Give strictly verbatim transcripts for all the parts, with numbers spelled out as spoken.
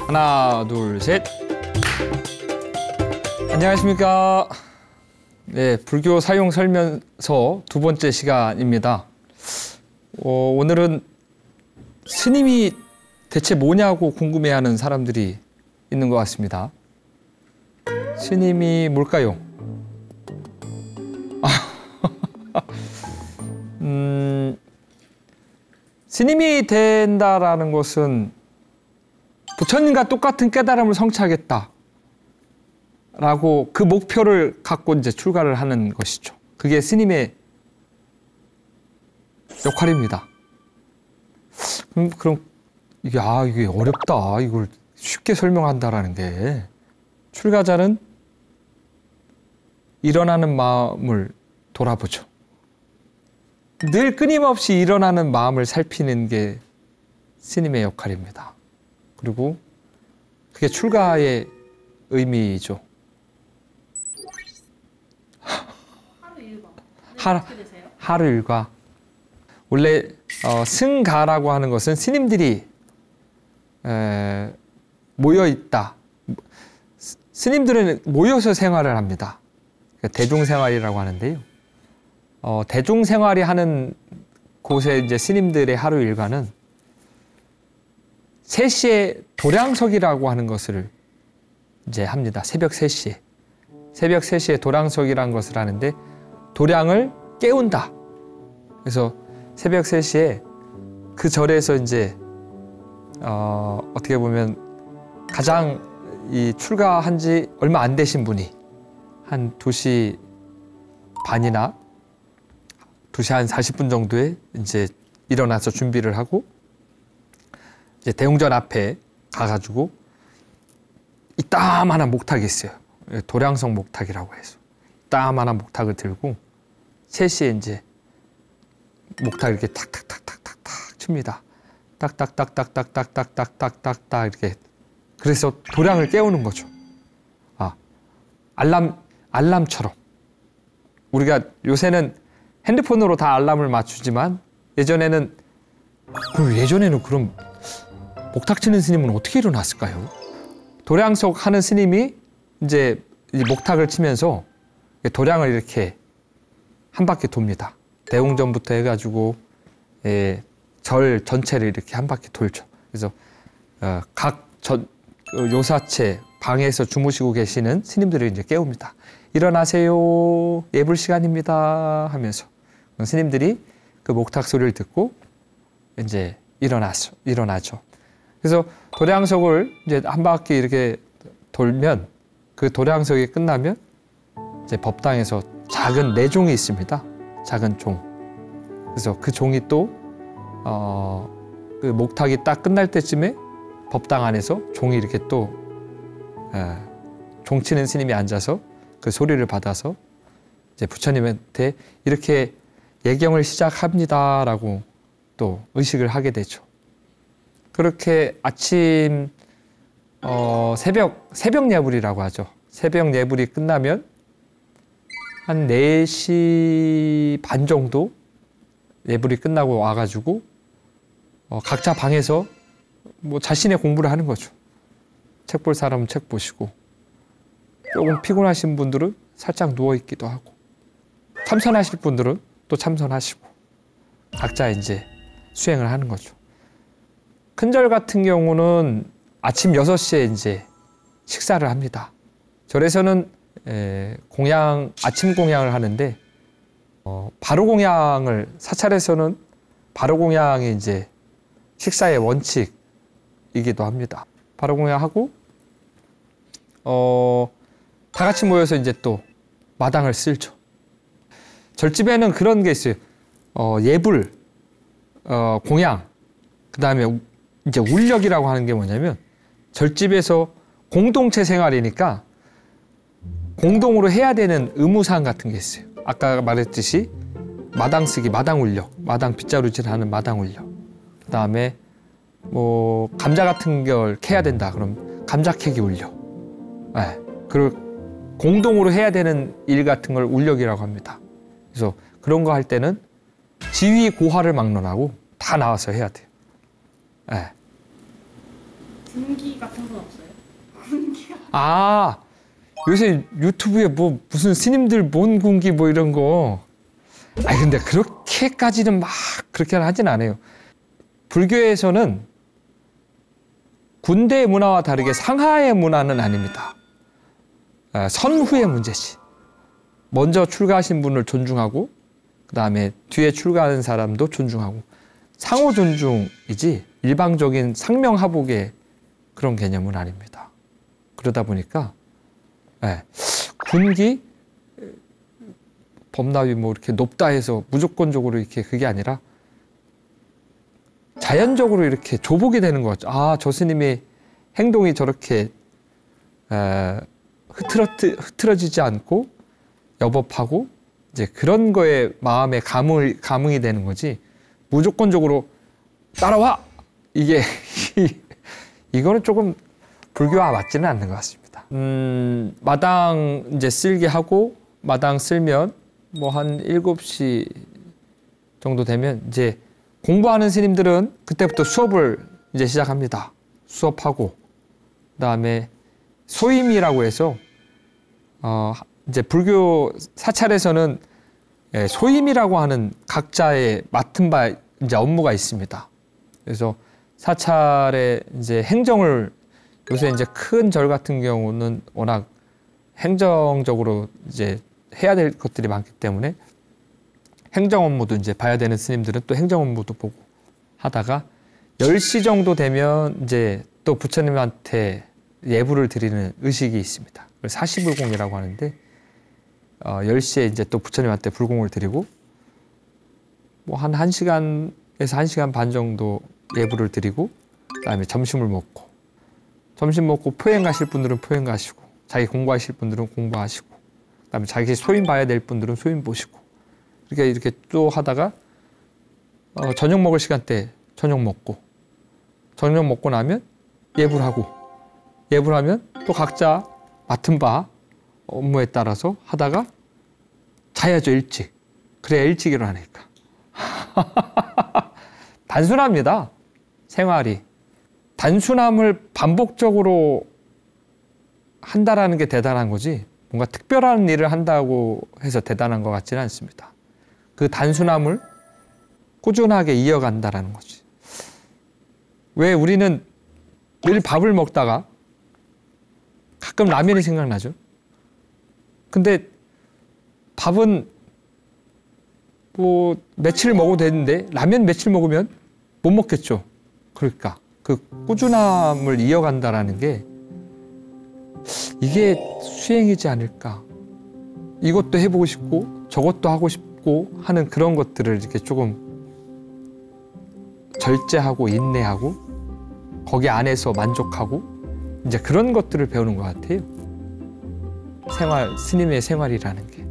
하나, 둘, 셋. 안녕하십니까. 네, 불교 사용 설명서 두 번째 시간입니다. 어, 오늘은 스님이 대체 뭐냐고 궁금해하는 사람들이 있는 것 같습니다. 스님이 뭘까요? 음, 스님이 된다라는 것은 부처님과 똑같은 깨달음을 성취하겠다 라고 그 목표를 갖고 이제 출가를 하는 것이죠. 그게 스님의 역할입니다. 그럼, 그럼 이게, 아, 이게 어렵다. 이걸 쉽게 설명한다라는 게. 출가자는 일어나는 마음을 돌아보죠. 늘 끊임없이 일어나는 마음을 살피는 게 스님의 역할입니다. 그리고 그게 출가의 의미죠. 하루 일과. 하루, 하루 일과. 원래 어, 승가라고 하는 것은 스님들이 에, 모여 있다. 스님들은 모여서 생활을 합니다. 그러니까 대중생활이라고 하는데요. 어, 대중생활이 하는 곳에 이제 스님들의 하루 일과는 세 시에 도량석이라고 하는 것을 이제 합니다. 새벽 세 시에. 새벽 세 시에 도량석이라는 것을 하는데 도량을 깨운다. 그래서 새벽 세 시에 그 절에서 이제 어, 어떻게 보면 가장 이 출가한 지 얼마 안 되신 분이 한 두 시 반이나 두 시 한 사십 분 정도에 이제 일어나서 준비를 하고 이제 대웅전 앞에 가가지고 이 따만한 목탁이 있어요. 도량석 목탁이라고 해서 따만한 목탁을 들고 세 시에 이제 목탁 이렇게 탁탁탁탁탁탁 칩니다. 딱딱딱딱딱딱딱딱딱딱 이렇게. 그래서 도량을 깨우는 거죠. 아, 알람 알람처럼. 우리가 요새는 핸드폰으로 다 알람을 맞추지만 예전에는 그럼 예전에는 그럼 목탁 치는 스님은 어떻게 일어났을까요? 도량석 하는 스님이 이제 목탁을 치면서 도량을 이렇게 한 바퀴 돕니다. 대웅전부터 해가지고 예, 절 전체를 이렇게 한 바퀴 돌죠. 그래서 어, 각 전, 요사체 방에서 주무시고 계시는 스님들을 이제 깨웁니다. 일어나세요. 예불 시간입니다. 하면서 스님들이 그 목탁 소리를 듣고 이제 일어나죠. 일어나죠. 그래서 도량석을 이제 한 바퀴 이렇게 돌면 그 도량석이 끝나면 이제 법당에서 작은 내종이 있습니다. 작은 종. 그래서 그 종이 또 어, 그 목탁이 딱 끝날 때쯤에 법당 안에서 종이 이렇게 또 에, 종 치는 스님이 앉아서 그 소리를 받아서 이제 부처님한테 이렇게 예경을 시작합니다라고 또 의식을 하게 되죠. 그렇게 아침 어, 새벽 새벽 예불이라고 하죠. 새벽 예불이 끝나면 한 네 시 반 정도 예불이 끝나고 와가지고 어, 각자 방에서 뭐 자신의 공부를 하는 거죠. 책 볼 사람은 책 보시고 조금 피곤하신 분들은 살짝 누워 있기도 하고 참선하실 분들은 또 참선하시고 각자 이제 수행을 하는 거죠. 큰절 같은 경우는 아침 여섯 시에 이제 식사를 합니다. 절에서는 에, 공양, 아침 공양을 하는데 어, 바로 공양을 사찰에서는 바로 공양이 이제 식사의 원칙이기도 합니다. 바로 공양하고 어, 다 같이 모여서 이제 또 마당을 쓸죠. 절집에는 그런 게 있어요. 어, 예불, 어, 공양, 그 다음에 이제 울력이라고 하는 게 뭐냐면 절집에서 공동체 생활이니까 공동으로 해야 되는 의무사항 같은 게 있어요. 아까 말했듯이 마당 쓰기, 마당 울력, 마당 빗자루질하는 마당 울력. 그 다음에 뭐 감자 같은 걸 캐야 된다. 그럼 감자 캐기 울력. 네. 그리고 공동으로 해야 되는 일 같은 걸 울력이라고 합니다. 그래서 그런 거 할 때는 지위 고하를 막론하고 다 나와서 해야 돼요. 네. 군기 같은 건 없어요? 군기가 아, 요새 유튜브에 뭐 무슨 스님들 뭔 군기 뭐 이런 거. 아니 근데 그렇게까지는 막 그렇게 하진 않아요. 불교에서는 군대 문화와 다르게 상하의 문화는 아닙니다. 아, 선후의 문제지. 먼저 출가하신 분을 존중하고 그 다음에 뒤에 출가하는 사람도 존중하고 상호 존중이지 일방적인 상명하복의 그런 개념은 아닙니다. 그러다 보니까 네, 군기 법납이 뭐 이렇게 높다 해서 무조건적으로 이렇게 그게 아니라 자연적으로 이렇게 조복이 되는 것 같죠. 아, 저 스님의 행동이 저렇게 에, 흐트러, 흐트러지지 않고 여법하고 이제 그런 거에 마음에 감을, 감흥이 되는 거지 무조건적으로 따라와! 이게 이거는 조금 불교와 맞지는 않는 것 같습니다. 음, 마당 이제 쓸게 하고 마당 쓸면 뭐 한 일곱 시 정도 되면 이제 공부하는 스님들은 그때부터 수업을 이제 시작합니다. 수업하고 그다음에 소임이라고 해서 어 이제 불교 사찰에서는 소임이라고 하는 각자의 맡은 바 이제 업무가 있습니다. 그래서 사찰의 이제 행정을 요새 이제 큰 절 같은 경우는 워낙 행정적으로 이제 해야 될 것들이 많기 때문에 행정 업무도 이제 봐야 되는 스님들은 또 행정 업무도 보고 하다가 열 시 정도 되면 이제 또 부처님한테 예불을 드리는 의식이 있습니다. 사시불공이라고 하는데 어, 열 시에 이제 또 부처님한테 불공을 드리고 뭐 한 1시간에서 한 시간 반 정도 예불을 드리고 그다음에 점심을 먹고 점심 먹고 포행 가실 분들은 포행 가시고 자기 공부하실 분들은 공부하시고 그다음에 자기 소임 봐야 될 분들은 소임 보시고 이렇게 이렇게 또 하다가 어, 저녁 먹을 시간 때 저녁 먹고 저녁 먹고 나면 예불하고 예불하면 또 각자 맡은 바 업무에 따라서 하다가 자야죠 일찍. 그래야 일찍 일어나니까. 단순합니다. 생활이. 단순함을 반복적으로 한다라는 게 대단한 거지 뭔가 특별한 일을 한다고 해서 대단한 것 같지는 않습니다. 그 단순함을 꾸준하게 이어간다라는 거지. 왜 우리는 늘 밥을 먹다가 가끔 라면이 생각나죠? 근데 밥은 뭐 며칠 먹어도 되는데 라면 며칠 먹으면 못 먹겠죠. 그러니까 그 꾸준함을 이어간다라는 게 이게 수행이지 않을까. 이것도 해보고 싶고 저것도 하고 싶고 하는 그런 것들을 이렇게 조금 절제하고 인내하고 거기 안에서 만족하고 이제 그런 것들을 배우는 것 같아요. 생활, 스님의 생활이라는 게.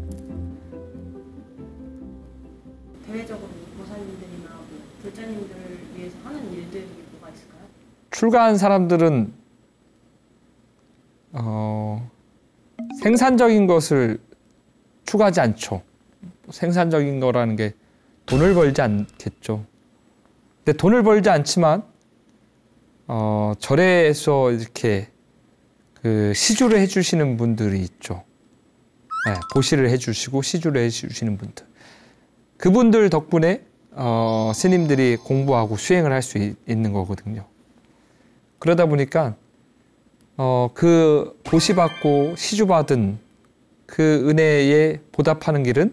대외적으로 보살님들이나 뭐 불자님들을 위해서 하는 일들이 뭐가 있을까요? 출가한 사람들은 어, 생산적인 것을 추구하지 않죠. 생산적인 거라는 게 돈을 벌지 않겠죠. 근데 돈을 벌지 않지만 어, 절에서 이렇게 그 시주를 해주시는 분들이 있죠. 네, 보시를 해주시고 시주를 해주시는 분들. 그분들 덕분에 어, 스님들이 공부하고 수행을 할 수 있는 거거든요. 그러다 보니까 어, 그 보시받고 시주받은 그 은혜에 보답하는 길은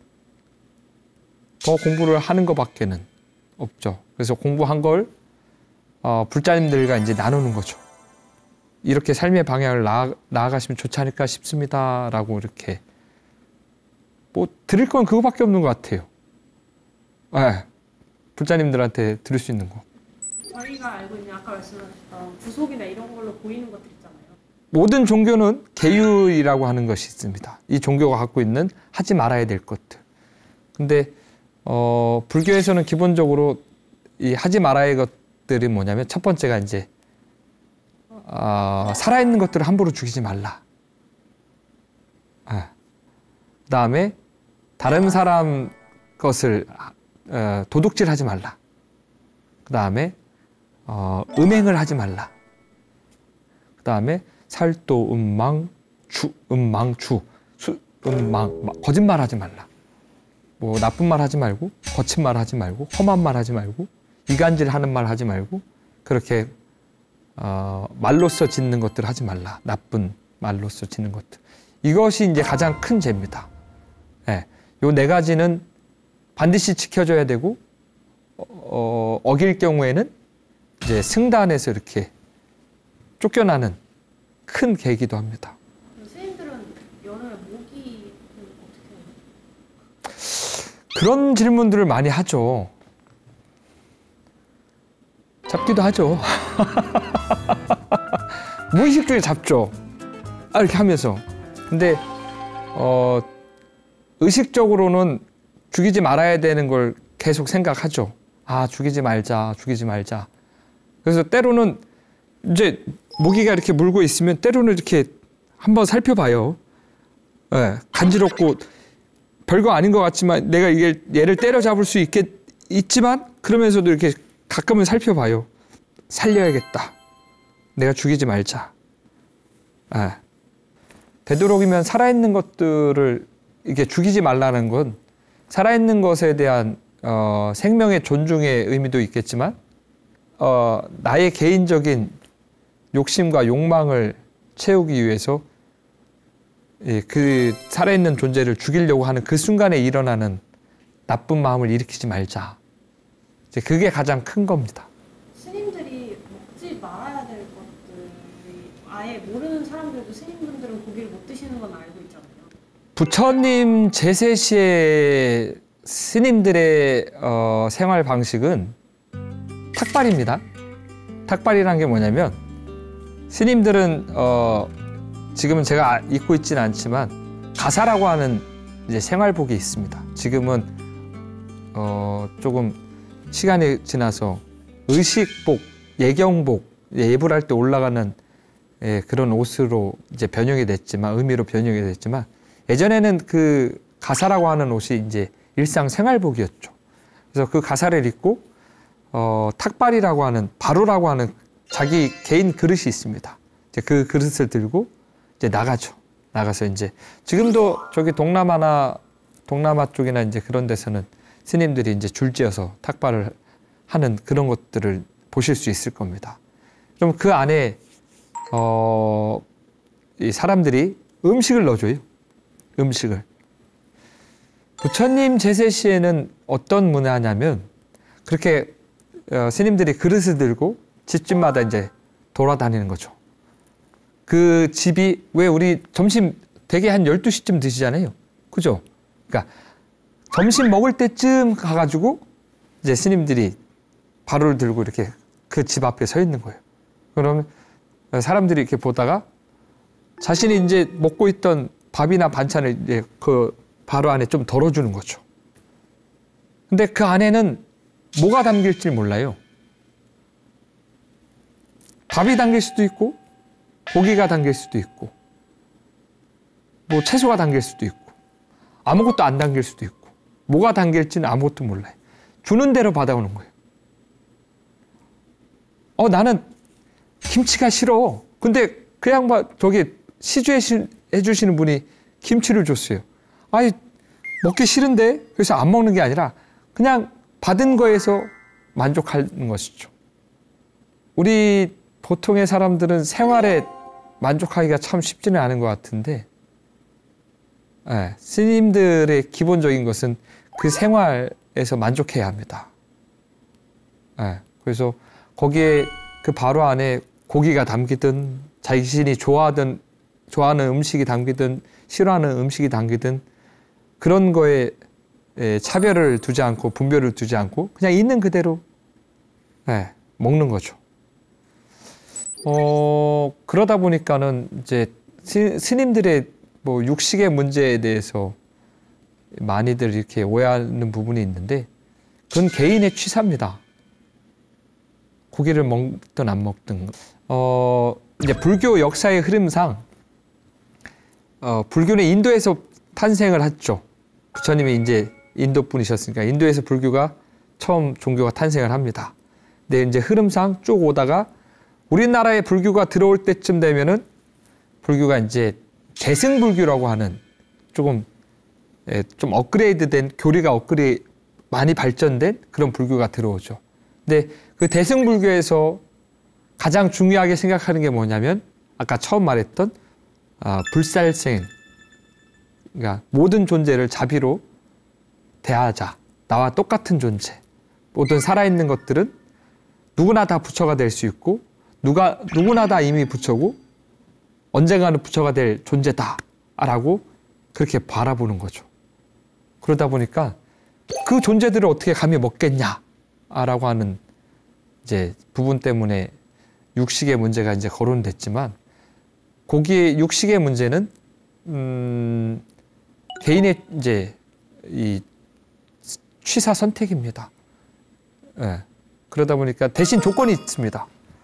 더 공부를 하는 것밖에는 없죠. 그래서 공부한 걸 어, 불자님들과 이제 나누는 거죠. 이렇게 삶의 방향을 나아, 나아가시면 좋지 않을까 싶습니다. 라고 이렇게 뭐 드릴 건 그거밖에 없는 것 같아요. 네, 불자님들한테 들을 수 있는 거. 저희가 알고 있는 아까 말씀하셨던 구속이나 이런 걸로 보이는 것들 있잖아요. 모든 종교는 계율이라고 하는 것이 있습니다. 이 종교가 갖고 있는 하지 말아야 될 것들. 근데 어, 불교에서는 기본적으로 이 하지 말아야 할 것들이 뭐냐면 첫 번째가 이제 어, 살아있는 것들을 함부로 죽이지 말라. 아. 그 다음에 다른 사람 것을 어, 도둑질하지 말라. 그 다음에 어, 음행을 하지 말라. 그 다음에 살도, 음망, 주, 음망, 주, 수, 음망, 거짓말 하지 말라. 뭐 나쁜 말 하지 말고, 거친 말 하지 말고, 험한 말 하지 말고, 이간질하는 말 하지 말고, 그렇게 어, 말로써 짓는 것들 하지 말라. 나쁜 말로써 짓는 것들. 이것이 이제 가장 큰 죄입니다. 예, 요 네 가지는 반드시 지켜줘야 되고, 어, 어길 경우에는 이제 승단에서 이렇게 쫓겨나는 큰 계기도 합니다. 선생님들은 여름에 모기 어떻게 해요? 그런 질문들을 많이 하죠. 잡기도 하죠. 무의식 중에 잡죠. 아, 이렇게 하면서. 근데 어, 의식적으로는 죽이지 말아야 되는 걸 계속 생각하죠. 아, 죽이지 말자, 죽이지 말자. 그래서 때로는 이제 모기가 이렇게 물고 있으면 때로는 이렇게 한번 살펴봐요. 네, 간지럽고 별거 아닌 것 같지만 내가 이게 얘를 때려잡을 수 있겠, 있지만 그러면서도 이렇게 가끔은 살펴봐요. 살려야겠다. 내가 죽이지 말자. 네. 되도록이면 살아있는 것들을 이렇게 죽이지 말라는 건 살아있는 것에 대한 어, 생명의 존중의 의미도 있겠지만 어, 나의 개인적인 욕심과 욕망을 채우기 위해서 예, 그 살아있는 존재를 죽이려고 하는 그 순간에 일어나는 나쁜 마음을 일으키지 말자. 이제 그게 가장 큰 겁니다. 스님들이 먹지 말아야 될 것들이 아예 모르는 사람들도 스님분들은 고기를 못 드시는 건 알고 있잖아요. 부처님 제세 시의 스님들의 어, 생활 방식은 탁발입니다. 탁발이란 게 뭐냐면 스님들은 어, 지금은 제가 입고 있지는 않지만 가사라고 하는 이제 생활복이 있습니다. 지금은 어, 조금 시간이 지나서 의식복, 예경복, 예불할 때 올라가는 예, 그런 옷으로 이제 변형이 됐지만 의미로 변형이 됐지만 예전에는 그 가사라고 하는 옷이 이제 일상 생활복이었죠. 그래서 그 가사를 입고 어, 탁발이라고 하는 바로라고 하는 자기 개인 그릇이 있습니다. 이제 그 그릇을 들고 이제 나가죠. 나가서 이제 지금도 저기 동남아나 동남아 쪽이나 이제 그런 데서는 스님들이 이제 줄지어서 탁발을 하는 그런 것들을 보실 수 있을 겁니다. 그럼 그 안에 어, 이 사람들이 음식을 넣어줘요. 음식을. 부처님 제세 시에는 어떤 문화냐면 그렇게 어, 스님들이 그릇을 들고 집집마다 이제 돌아다니는 거죠. 그 집이 왜 우리 점심 되게 한 열두 시쯤 드시잖아요. 그죠? 그러니까 점심 먹을 때쯤 가가지고 이제 스님들이 바로를 들고 이렇게 그 집 앞에 서 있는 거예요. 그러면 사람들이 이렇게 보다가 자신이 이제 먹고 있던 밥이나 반찬을 이제 그 바로 안에 좀 덜어주는 거죠. 근데 그 안에는 뭐가 담길지 몰라요. 밥이 담길 수도 있고, 고기가 담길 수도 있고, 뭐 채소가 담길 수도 있고, 아무것도 안 담길 수도 있고, 뭐가 담길지는 아무것도 몰라요. 주는 대로 받아오는 거예요. 어, 나는 김치가 싫어. 근데 그 양반, 저기 시주해 주시는 분이 김치를 줬어요. 아니, 먹기 싫은데? 그래서 안 먹는 게 아니라 그냥 받은 거에서 만족하는 것이죠. 우리 보통의 사람들은 생활에 만족하기가 참 쉽지는 않은 것 같은데, 네, 스님들의 기본적인 것은 그 생활에서 만족해야 합니다. 네, 그래서 거기에 그 바로 안에 고기가 담기든 자신이 좋아하던 좋아하는 음식이 담기든 싫어하는 음식이 담기든 그런 거에 차별을 두지 않고 분별을 두지 않고 그냥 있는 그대로 네, 먹는 거죠. 어, 그러다 보니까는 이제 스님들의 뭐 육식의 문제에 대해서 많이들 이렇게 오해하는 부분이 있는데 그건 개인의 취사입니다. 고기를 먹든 안 먹든. 어, 이제 불교 역사의 흐름상 어, 불교는 인도에서 탄생을 했죠. 부처님이 이제 인도 분이셨으니까 인도에서 불교가 처음 종교가 탄생을 합니다. 근데 이제 흐름상 쭉 오다가 우리나라에 불교가 들어올 때쯤 되면은 불교가 이제 대승불교라고 하는 조금 예, 좀 업그레이드된 교리가 업그레이 많이 발전된 그런 불교가 들어오죠. 근데 그 대승불교에서 가장 중요하게 생각하는 게 뭐냐면 아까 처음 말했던 아, 불살생, 그러니까 모든 존재를 자비로 대하자. 나와 똑같은 존재. 모든 살아있는 것들은 누구나 다 부처가 될 수 있고 누가 누구나 다 이미 부처고 언젠가는 부처가 될 존재다라고 그렇게 바라보는 거죠. 그러다 보니까 그 존재들을 어떻게 감히 먹겠냐라고 하는 이제 부분 때문에 육식의 문제가 이제 거론됐지만 거기에 육식의 문제는 음, 개인의 이제 이 취사 선택입니다. 예. 그러다 보니까 대신 조건이 있습니다.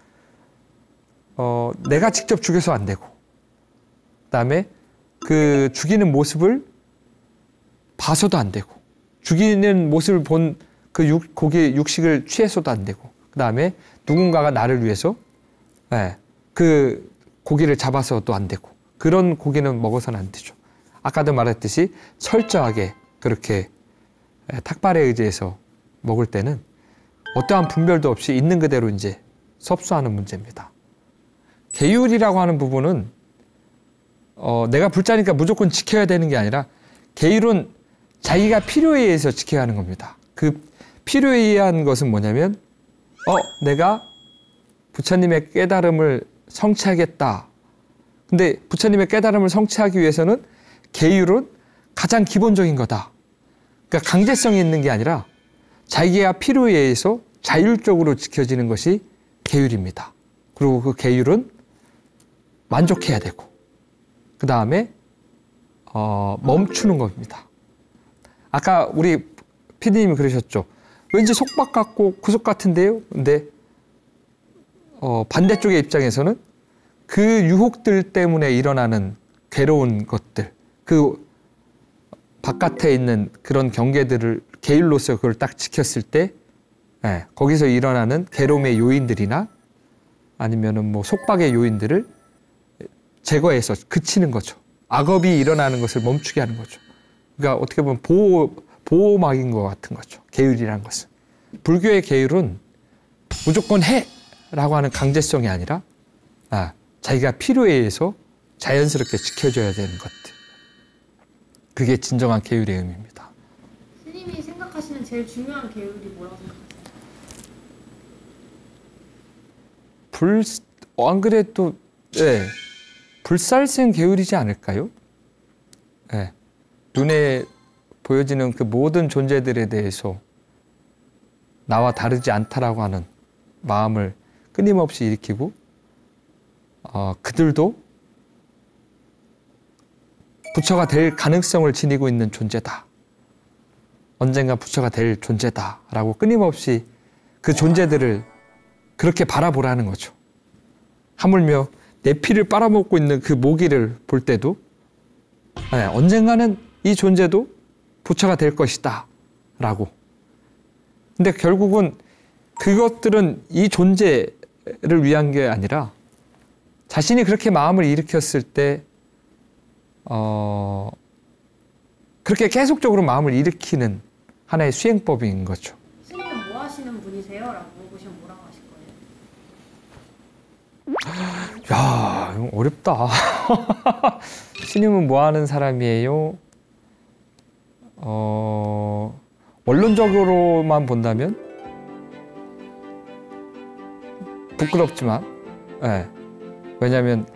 어, 내가 직접 죽여서 안 되고, 그다음에 그 죽이는 모습을 봐서도 안 되고, 죽이는 모습을 본 그 육, 고기 육식을 취해서도 안 되고, 그다음에 누군가가 나를 위해서 예, 그 고기를 잡아서도 안 되고, 그런 고기는 먹어서는 안 되죠. 아까도 말했듯이 철저하게 그렇게 탁발에 의지해서 먹을 때는 어떠한 분별도 없이 있는 그대로 이제 섭수하는 문제입니다. 계율이라고 하는 부분은 어, 내가 불자니까 무조건 지켜야 되는 게 아니라 계율은 자기가 필요에 의해서 지켜야 하는 겁니다. 그 필요에 의한 것은 뭐냐면 어, 내가 부처님의 깨달음을 성취하겠다. 근데 부처님의 깨달음을 성취하기 위해서는 계율은 가장 기본적인 거다. 그러니까 강제성이 있는 게 아니라 자기가 필요에 의해서 자율적으로 지켜지는 것이 계율입니다. 그리고 그 계율은 만족해야 되고 그 다음에 어, 멈추는 겁니다. 아까 우리 피디님이 그러셨죠. 왠지 속박 같고 구속 같은데요. 근데 어, 반대쪽의 입장에서는 그 유혹들 때문에 일어나는 괴로운 것들, 그 바깥에 있는 그런 경계들을 계율로서 그걸 딱 지켰을 때 예, 거기서 일어나는 괴로움의 요인들이나 아니면은 뭐 속박의 요인들을 제거해서 그치는 거죠. 악업이 일어나는 것을 멈추게 하는 거죠. 그러니까 어떻게 보면 보호, 보호막인 것 같은 거죠. 계율이라는 것은. 불교의 계율은 무조건 해! 라고 하는 강제성이 아니라 아, 자기가 필요에 의해서 자연스럽게 지켜줘야 되는 것들. 그게 진정한 계율의 의미입니다. 스님이 생각하시는 제일 중요한 계율이 뭐라고 생각하세요? 불, 어, 안 그래도 예, 불살생 계율이지 않을까요? 예, 눈에 보여지는 그 모든 존재들에 대해서 나와 다르지 않다라고 하는 마음을 끊임없이 일으키고 어, 그들도 부처가 될 가능성을 지니고 있는 존재다. 언젠가 부처가 될 존재다라고 끊임없이 그 존재들을 그렇게 바라보라는 거죠. 하물며 내 피를 빨아먹고 있는 그 모기를 볼 때도 네, 언젠가는 이 존재도 부처가 될 것이다 라고. 근데 결국은 그것들은 이 존재를 위한 게 아니라 자신이 그렇게 마음을 일으켰을 때 어, 그렇게 계속적으로 마음을 일으키는 하나의 수행법인 거죠. 스님은 뭐 하시는 분이세요? 라고 물어보시면 뭐라고 하실 거예요? 야, 이거 어렵다. 스님은 뭐 하는 사람이에요? 어, 원론적으로만 본다면 부끄럽지만, 네. 왜냐하면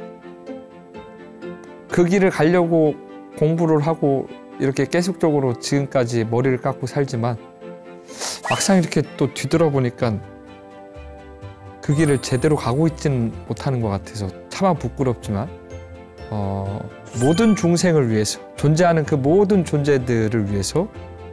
그 길을 가려고 공부를 하고 이렇게 계속적으로 지금까지 머리를 깎고 살지만 막상 이렇게 또 뒤돌아보니까 그 길을 제대로 가고 있지는 못하는 것 같아서 차마 부끄럽지만 어, 모든 중생을 위해서 존재하는 그 모든 존재들을 위해서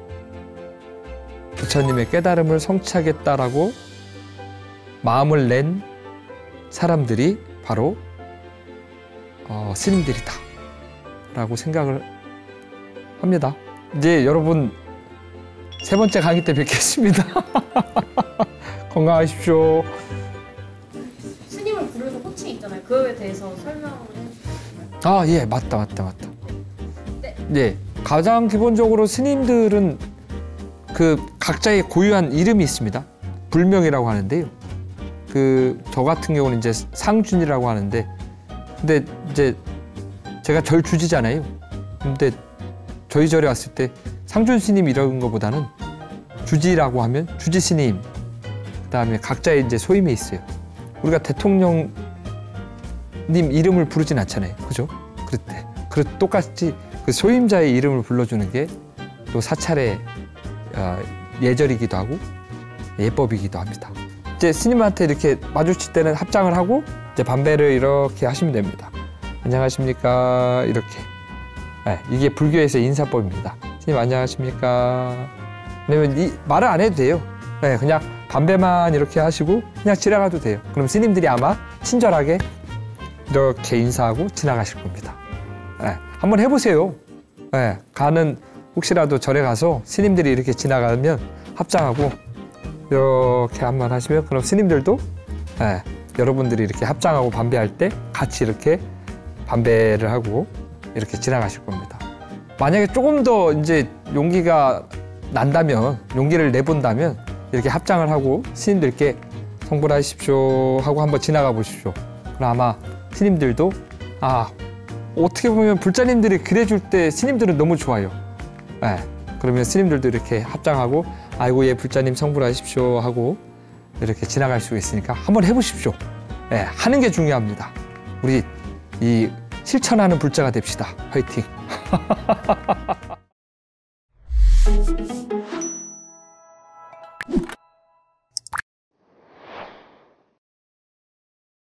부처님의 깨달음을 성취하겠다라고 마음을 낸 사람들이 바로 어, 스님들이다 라고 생각을 합니다. 이제 여러분 세 번째 강의 때 뵙겠습니다. 건강하십시오. 스님을 그거에 대해서 설명을 해주실까요? 아, 예, 맞다, 맞다, 맞다. 네. 예, 가장 기본적으로 스님들은 그 각자의 고유한 이름이 있습니다. 불명이라고 하는데요. 그 저 같은 경우는 이제 상준이라고 하는데, 근데 이제 제가 절 주지잖아요. 근데 저희 절에 왔을 때 상준 스님 이런 거보다는 주지라고 하면 주지 스님, 그다음에 각자의 이제 소임이 있어요. 우리가 대통령님 이름을 부르진 않잖아요, 그죠? 그럴 때, 그 똑같이 그 소임자의 이름을 불러주는 게 또 사찰의 어, 예절이기도 하고 예법이기도 합니다. 이제 스님한테 이렇게 마주칠 때는 합장을 하고 이제 반배를 이렇게 하시면 됩니다. 안녕하십니까 이렇게. 네, 이게 불교에서 인사법입니다. 스님 안녕하십니까. 왜냐면 이 말을 안 해도 돼요. 네, 그냥 반배만 이렇게 하시고 그냥 지나가도 돼요. 그럼 스님들이 아마 친절하게 이렇게 인사하고 지나가실 겁니다. 네, 한번 해보세요. 네, 가는 혹시라도 절에 가서 스님들이 이렇게 지나가면 합장하고 이렇게 한번 하시면 그럼 스님들도 네, 여러분들이 이렇게 합장하고 반배할 때 같이 이렇게 반배를 하고 이렇게 지나가실 겁니다. 만약에 조금 더 이제 용기가 난다면, 용기를 내본다면 이렇게 합장을 하고 스님들께 성불하십시오 하고 한번 지나가 보십시오. 그럼 아마 스님들도 아 어떻게 보면 불자님들이 그래줄 때 스님들은 너무 좋아요. 네, 그러면 스님들도 이렇게 합장하고 아이고 예 불자님 성불하십시오 하고 이렇게 지나갈 수 있으니까 한번 해보십시오. 네, 하는 게 중요합니다. 우리 이 실천하는 불자가 됩시다. 화이팅!